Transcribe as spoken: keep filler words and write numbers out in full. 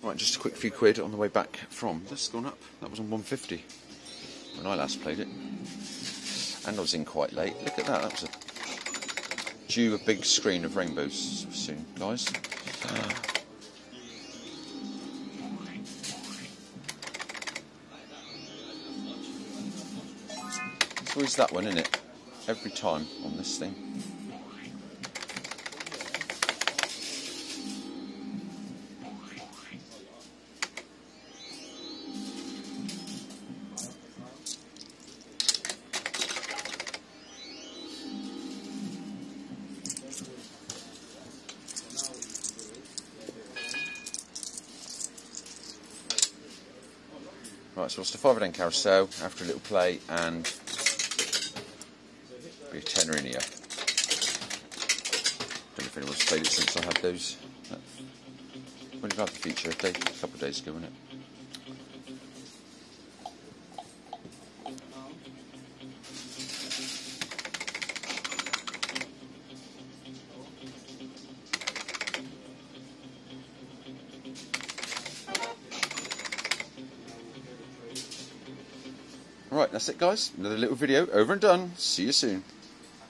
Right, just a quick few quid on the way back from. That's gone up. That was on one fifty when I last played it. And I was in quite late. Look at that. That was a due a big screen of rainbows soon, guys. It's always that one, isn't it? Every time on this thing. Right, so it's the five of ten carousel after a little play and be a tenner in here. Don't know if anyone's played it since I had those. When did I have the feature? A, day, a couple of days ago, wasn't it? Right, that's it guys. Another little video over and done. See you soon.